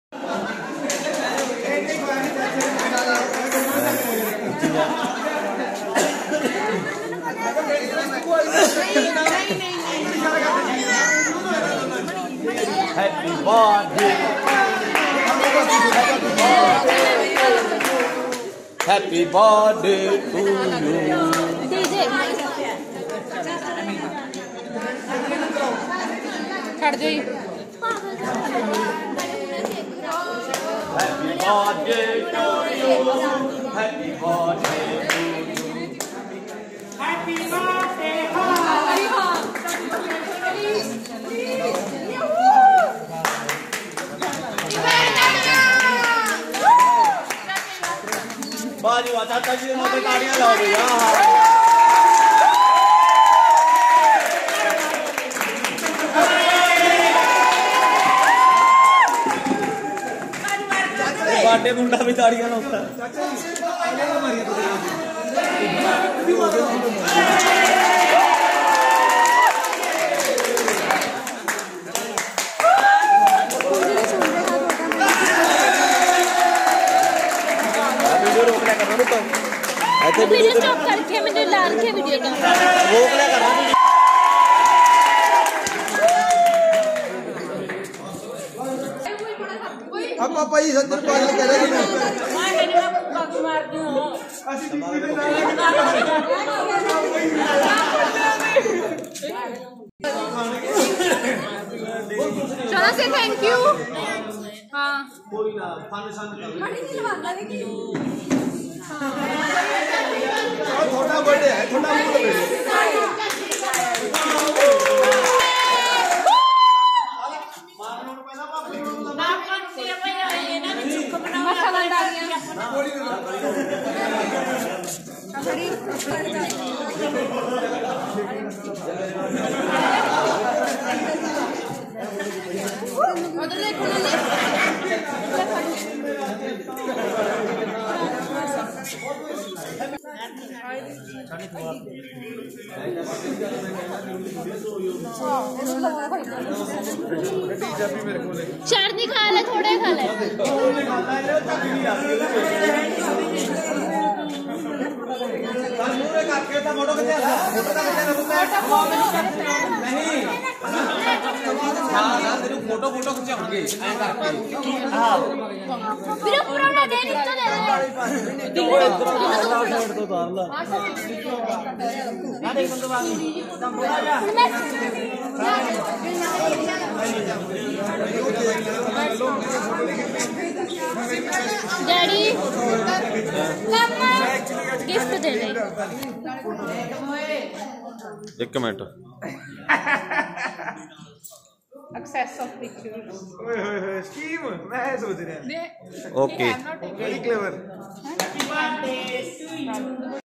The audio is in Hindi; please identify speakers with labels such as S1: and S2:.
S1: Happy birthday. Happy birthday to you.
S2: छड़ जाइए।
S1: Happy birthday to you. Happy birthday to you.
S3: Happy birthday.
S1: बाजी वाह चाचा जी ने तालियां ला दी यार। बर्थडे मुंडा भी ताड़ियां लाता है।
S2: वीडियो स्टॉप करके मैंने ला रखे वीडियो का
S1: वो क्या कर रहा है?
S4: अब पापा जी 70 पाल कह रहे हैं
S3: मार दूं
S2: चलो से थैंक यू। हाँ
S1: कोई ना फाउंडेशन
S4: थोड़ा बर्थडे है थोड़ा
S2: चार नहीं खा ले थोड़े खा ले।
S1: फोटो फोटो खिंचाओगे
S2: डैडी गिफ्ट दे रहे।
S1: एक minute
S2: Access of pictures.
S4: Scheme मैं सोच रहा
S1: ओके
S4: वेरी क्लेवर।